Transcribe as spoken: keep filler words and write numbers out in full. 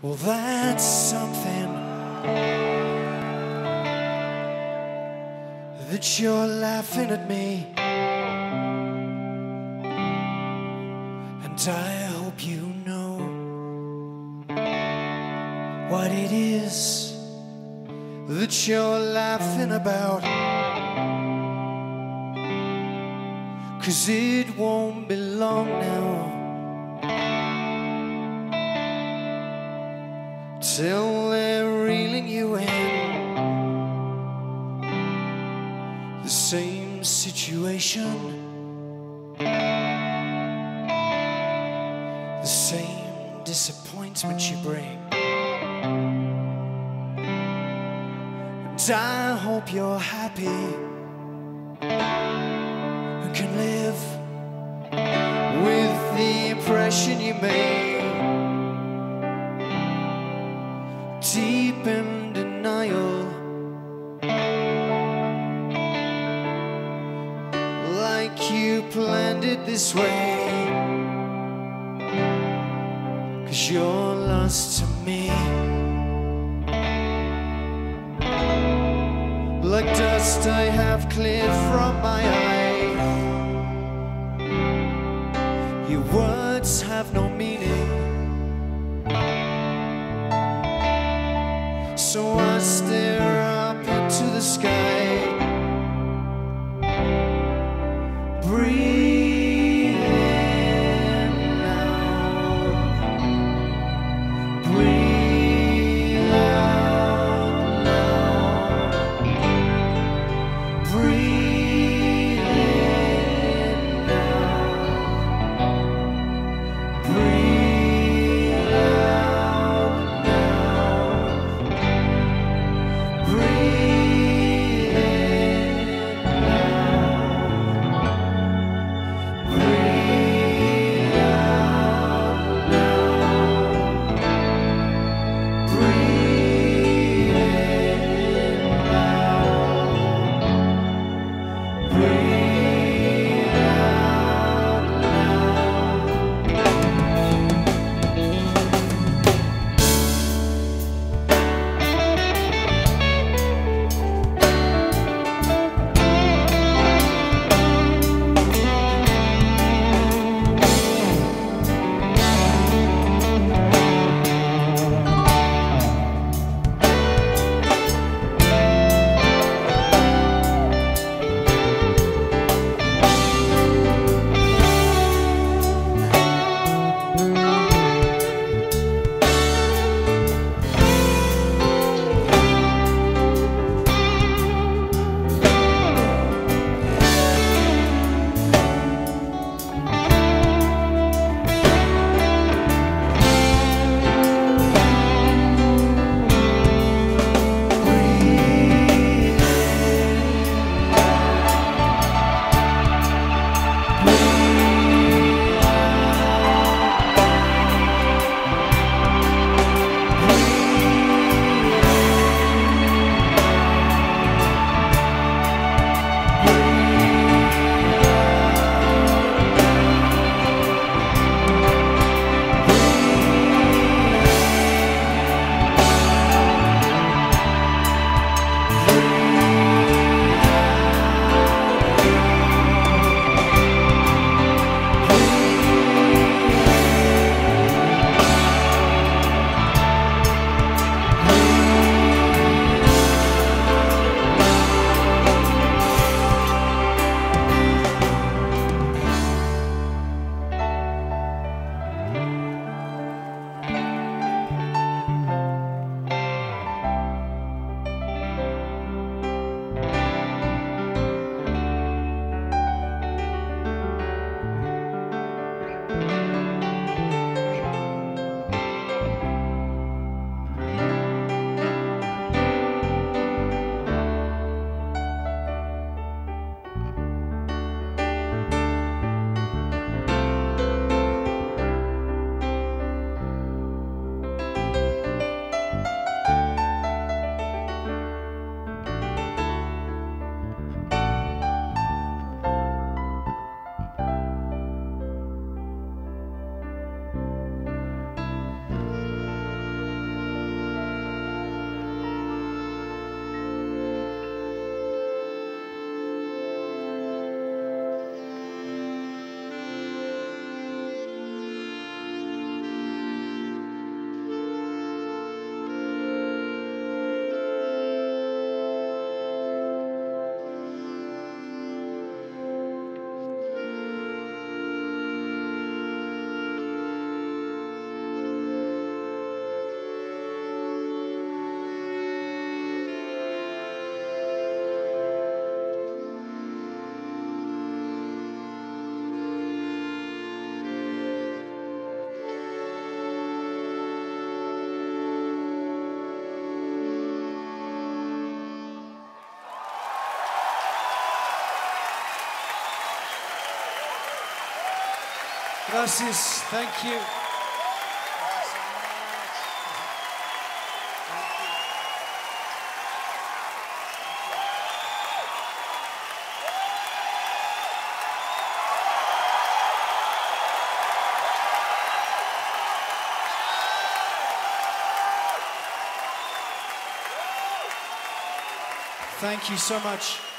Well, that's something that you're laughing at me, and I hope you know what it is that you're laughing about, 'cause it won't be long now till they're reeling you in the same situation, the same disappointment you bring. And I hope you're happy and can live with the impression you made, deep in denial, like you planned it this way, 'cause you're lost to me, like dust I have cleared from my eye. Your words have no meaning, so I stare up into the sky, breathe in now, breathe out now, breathe in now, breathe Gracias. Thank you. Thank you so much.